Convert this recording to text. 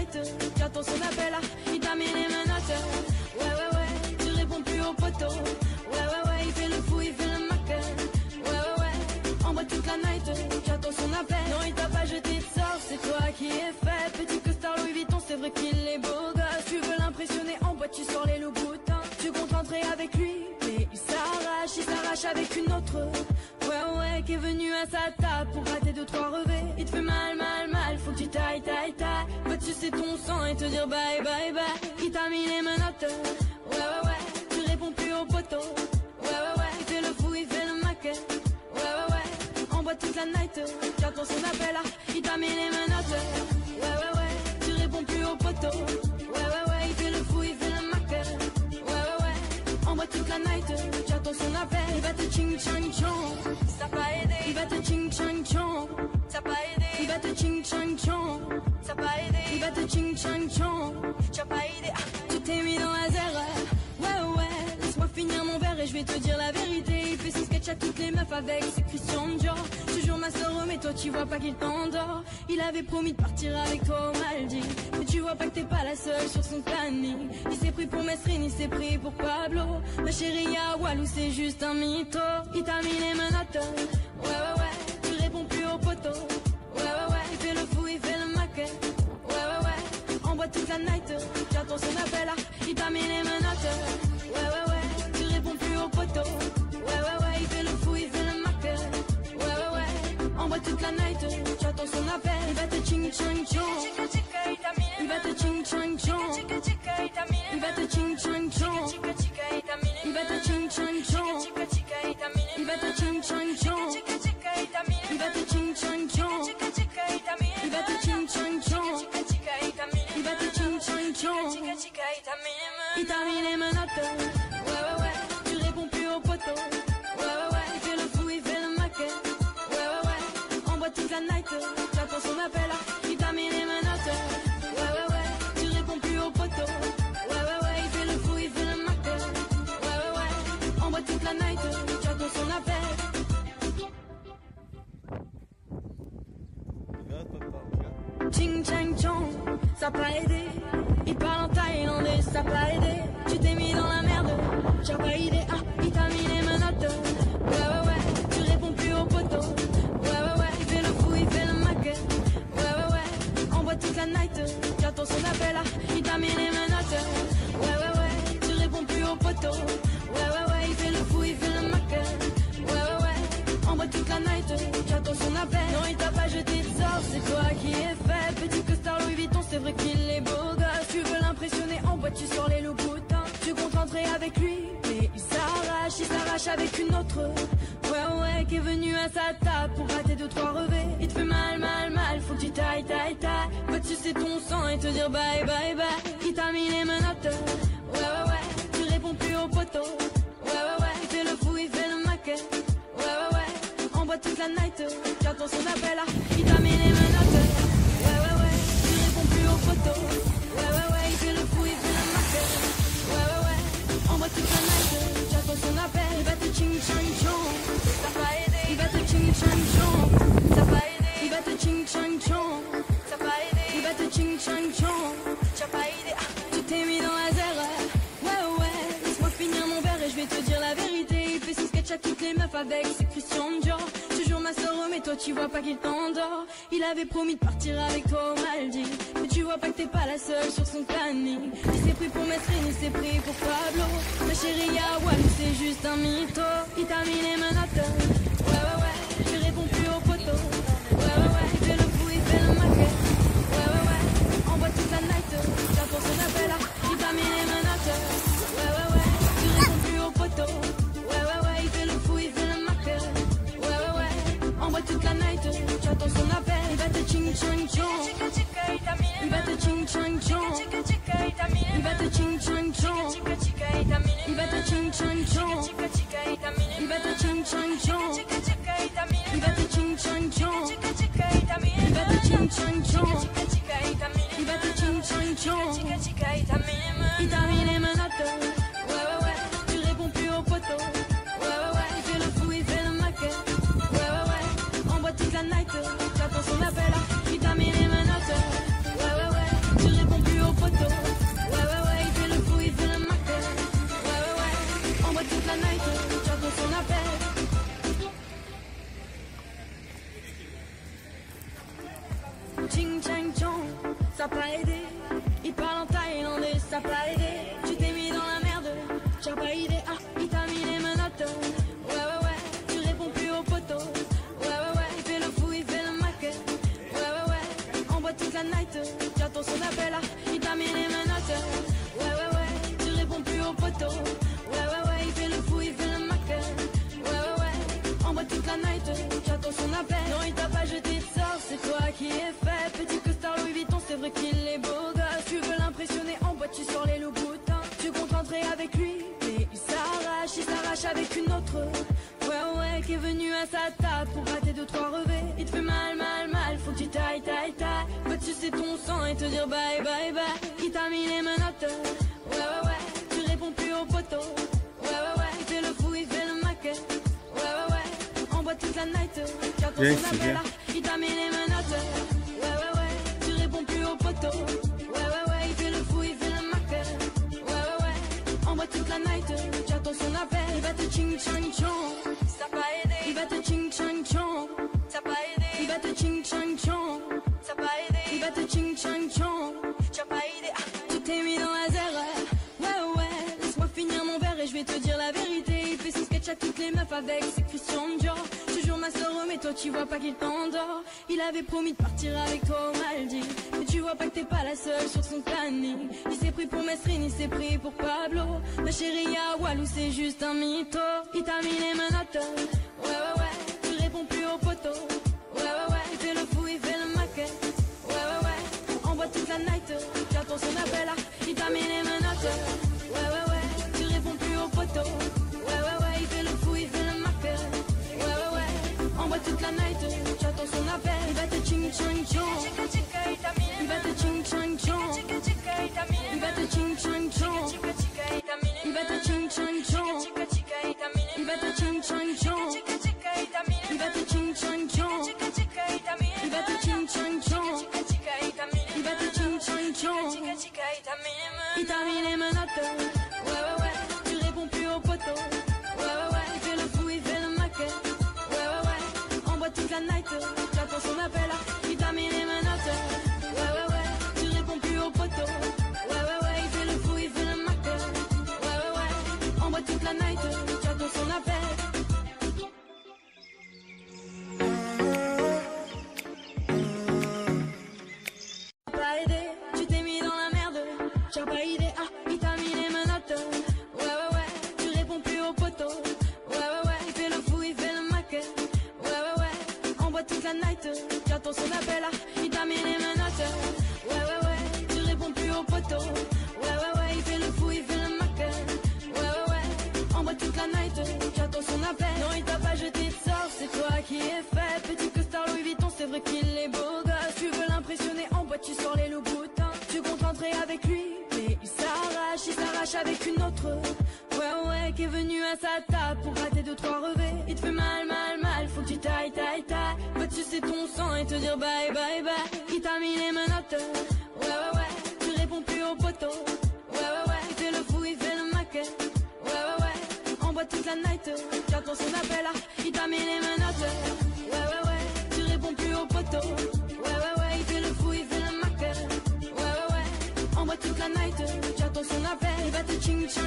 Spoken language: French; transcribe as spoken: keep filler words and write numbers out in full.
night, j'attends son appel, il t'a mis les menottes. Ouais, ouais, ouais, tu réponds plus au poteau. Ouais, ouais, ouais, il fait le fou, il fait le mac. Ouais, ouais, ouais, en boîte toute la night, j'attends son appel. Non, il t'a pas jeté de sort, c'est toi qui es fait. Petit costard Louis Vuitton, c'est vrai qu'il est beau gosse. Tu veux l'impressionner en boîte, tu sors les loups boutins. Tu comptes rentrer avec lui, mais il s'arrache, il s'arrache avec une autre. Ouais, ouais, qui est venu à sa table pour rater deux, trois revêts. Il te fait mal, mal, mal, faut que tu tailles, tailles, tailles. Va te sucer ton sang et te dire bye, bye, bye. Il t'a mis les menottes. Ouais, ouais, ouais, tu réponds plus au poteau. Ouais, ouais, ouais, il fait le fou, il fait le mac. Ouais, ouais, ouais, en boîte toute la night. J'attends son appel, il t'a mis les menottes. Ouais, ouais, ouais, tu réponds plus au poteau. Ouais, ouais, ouais, il fait le fou, il fait le mac. Ouais, ouais, ouais, en boîte toute la night. J'attends son appel, il va te ching chang chong. Ça n'a pas aidé, il va te ching chang chong. Ça n'a pas aidé, il va te ching chang chong. Ça n'a pas aidé, il va te ching chang chong. T'as pas aidé, ah, tu t'es mis dans la zère. Ouais, ouais, laisse-moi finir mon verre et je vais te dire la vérité. Il fait son sketch à toutes les meufs avec ses Christian Dior. Toujours ma sœur, mais toi tu vois pas qu'il t'endort. Il avait promis de partir avec toi au Maldives, mais tu vois pas que t'es pas la seule sur son planning. Il s'est pris pour Mesrine, il s'est pris pour Pablo. Ma chérie, à Walou, c'est juste un mytho. Il t'a mis les menottes. Ouais, ouais, ouais, tu réponds plus au poteau. Ouais, ouais, ouais, il fait le fou, il fait le mac. Ouais, ouais, ouais, en boîte toute la night. J'attends son appel, il t'a mis les menottes. Ouais, ouais, ouais, tu réponds plus au poteau. Ouais, ouais, ouais, il fait le fou, il fait le mac. Ouais, ouais, ouais, en boîte toute la night. J'attends son appel, il va te ching chang chong. Il va te ching chang chong. Il va te ching chang chong. Il va te ching chang chong. Il va te ching chang chong. Il va te ching chang chong. Il va te ching chang chong. Il va te ching chang chong. Il t'a mis les menottes. Ouais, ouais, ouais, tu réponds plus au poteau. Ouais, ouais, ouais, il fait le fou, il fait le mac. Ouais, ouais, ouais, en boîte toute la night. J'attends son appel, il t'a mis les menottes. Ouais, ouais, ouais, tu réponds plus au poteau. Ouais, ouais, ouais, il fait le fou, il fait le mac. Ouais, ouais, ouais, en boîte toute la night. J'attends son appel. Ching chang chong, ça pas aidé. Il parle en thaïlandais, ça pas aidé. Tu t'es mis dans la merde, j'ai pas idée. Ah, il t'a mis les menottes. Ouais, ouais, ouais, tu réponds plus au poteau. Ouais, ouais, ouais, il fait le fou, il fait le mac. Ouais, ouais, ouais, en boîte toute la night. J'attends son appel, il t'a mis les menottes. Ouais, ouais, ouais, tu réponds plus au poteau. Ouais, ouais, ouais, il fait le fou, il fait le mac. Ouais, ouais, ouais, en boîte toute la night. J'attends son appel. Non, il t'a pas jeté de sort, c'est toi qui es fait. Petit costard Louis Vuitton, c'est vrai qu'il est beau gosse. Tu veux l'impressionner en boîte, tu sors les loups boutins. Tu comptes rentrer avec lui, mais il s'arrache, il s'arrache avec une autre. Ouais, ouais, qui est venu à sa table pour rater deux, trois revêts. Il te fait mal, mal, mal, faut que tu tailles, tailles, tailles. Va te sucer ton sang et te dire bye, bye, bye. Il t'a mis les menottes. Ouais, ouais, ouais, tu réponds plus au poteau. Ouais, ouais, ouais, il fait le fou, il fait le mac. Ouais, ouais, ouais, en boîte toute la night. J'attends son appel, il t'a mis les menottes. Ouais, ouais, ouais, tu réponds plus au poteau. Ouais, ouais, ouais, il fait le fou, il fait le mac. Ouais, ouais, ouais, en boîte toute la night. J'attends son appel, il va te ching chang chong. Ça pas aidé, il va te ching chang chong. Ça pas aidé, il va te ching chang chong. Ça pas aidé, il va te ching chang chong. T'as pas aidé, ah, tu t'es mis dans la zère. Ouais, ouais, laisse-moi finir mon verre et je vais te dire la vérité. Il fait son sketch à toutes les meufs avec ses Christian Dior. Toujours ma sœur, mais toi tu vois pas qu'il t'endort. Il avait promis de partir avec toi au Maldives, mais tu vois pas que t'es pas la seule sur son planning. Il s'est pris pour Mesrine, il s'est pris pour Pablo. Ma chérie, à Walou, c'est juste un mytho. Il t'a mis les menottes. Ouais, ouais, ouais, tu réponds plus au poteau. Ouais, ouais, ouais, il fait le fou, il fait le mac. Ouais, ouais, ouais, en boîte toute la night. J'attends son appel, il t'a mis les menottes. Ouais, ouais, ouais, tu réponds plus au poteau. Ouais, ouais, ouais, il fait le fou, il fait le mac. Ouais, ouais, ouais, en boîte toute la night. J'attends son appel, il va te ching chang chong. Il va te ching chang chong. Il va te ching chang chong. Il va te ching chang chong. Il va te ching chang chong. Il va te ching chang chong. Il va te ching chang chong. Il va te ching chang chong. Il t'a mis les menottes. Ouais, ouais, ouais, tu réponds plus au poteau. Ouais, ouais, ouais, il fait le fou, il fait le mac. Ouais, ouais, ouais, en boîte toute la night. J'attends son appel, il t'a mis les menottes. Ouais, ouais, ouais, tu réponds ching chang chong, ça a pas aidé. Il parle en thaïlandais, ça a pas aidé. Tu t'es mis dans la merde, t'as pas idée. Ah, il t'a mis les menottes. Ouais, ouais, ouais, tu réponds plus au poteau. Ouais, ouais, ouais, il fait le fou, il fait le mac. Ouais, ouais, ouais, on boit toute la night. J'attends son appel, ah, il t'a mis les menottes. Ouais, ouais, ouais, tu réponds plus au poteau. Ouais, ouais, ouais, il fait le fou, il fait le mac. Ouais, ouais, ouais, on boit toute la night. J'attends son appel. Non, il t'a pas jeté de sort, c'est toi qui es fait. Petit costard Louis Vuitton, c'est vrai qu'il est beau gosse. Tu veux l'impressionner en boîte, tu sors les loups boutins. Tu comptes rentrer avec lui, mais il s'arrache, il s'arrache avec une autre. Ouais, ouais, qui est venu à sa table pour rater deux, trois revêts. Il te fait mal, mal, mal, faut que tu tailles, tailles, tailles. Va te sucer ton sang et te dire bye, bye, bye. Il t'a mis les menottes. Ouais, ouais, ouais, tu réponds plus au poteau. Ouais, ouais, ouais, il fait le fou, il fait le mac. Ouais, ouais, ouais, on boit toute la night. J'attends son appel là, il t'a mis les menottes. Ouais, ouais, ouais, tu réponds plus au poteau. Ouais, ouais, ouais, il fait le fou, il fait le mac. Ouais, ouais, ouais, on boit toute la night. J'attends son appel, il va te ching chang chong. Ça a pas aidé, il va te ching chang chong. Ça a pas aidé, il va te ching chang chong. Ça a pas aidé, il va te ching chang chong. T'as pas aidé, ah, tu t'es mis dans la zère. Ouais, ouais, laisse-moi finir mon verre et je vais te dire la vérité. Il fait son sketch à toutes les meufs avec ses Christian Dior. Je jure ma soeur, mais toi tu vois pas qu'il t'endort. Il avait promis de partir avec toi aux Maldives, mais tu vois pas que t'es pas la seule sur son planning. Il s'est pris pour Mesrine, il s'est pris pour Pablo. Ma chérie à Walou c'est juste un mytho. Il t'a mis les menottes. Ouais, ouais, ouais, tu réponds plus au poteau. Ouais, ouais, ouais, il fait le fou, il fait le mac. Ouais, ouais, ouais, on boit toute la night. J'attends son appel là, il t'a mis les menottes. Ouais, ouais, ouais, tu réponds plus au poteau. Ouais, ouais, ouais, il fait le fou, il fait le mac. Ouais, ouais, ouais, on boit toute la night. J'attends son appel, il va te ching chang chong. Il va te ching chang chong. Il va te ching chang chong. Il va te ching chang chong. Il va te ching chang chong. Il va te ching chang chong. Il va te ching chang chong. Il va te ching chang chong. Il t'a mis les menottes. Ouais, ouais, ouais, tu réponds plus au poteau. Ouais, ouais, ouais, il fait le fou, il fait le mac. Ouais, ouais, ouais, on boit toute la night. J'attends son appel, il t'a mis les menottes. Ouais, ouais, ouais, tu réponds plus au poteau. Ouais, ouais, ouais, il fait le fou, il fait le mac. Ouais, ouais, ouais, on boit toute la night. J'attends son appel. Pas aidé, tu t'es mis dans la merde. T'as pas idée, ah, il t'a mis les menottes. Ouais, ouais, ouais, tu réponds plus au poteau. Ouais, ouais, ouais, il fait le fou, il fait le mac. Ouais, ouais, ouais, on boit toute la night. J'attends son appel là, il t'a mis les menottes. Ouais, ouais, ouais, tu réponds plus au poteau. Ouais, ouais, ouais, il fait le fou, il fait le mac. Ouais, ouais, ouais, on boit toute la night. J'attends son appel. Non, il t'a pas jeté de sort, c'est toi qui es fait. Petit costard Louis Vuitton, c'est vrai qu'il est beau gosse. Tu veux l'impressionner en boîte, tu sors les loups boutins. Tu comptes rentrer avec lui, mais il s'arrache, il s'arrache avec une autre. Ouais, ouais, qui est venu à sa table pour rater deux, trois revêts. Il te fait mal, mal, mal, faut que tu tailles, tailles, tailles. Va te sucer ton sang et te dire bye, bye, bye. Il t'a mis les menottes. Ouais, ouais, ouais, tu réponds plus au poteau. Ouais, ouais, ouais, il fait le fou, il fait le mac. Ouais, ouais, ouais, on boit toute la night. J'attends son appel là, il t'a mis les menottes. Ouais, ouais, ouais, tu réponds plus au poteau. Ouais, ouais, ouais, il fait le fou, il fait le mac. Ouais, ouais, ouais, on boit toute la night. J'attends son appel, il va te ching chang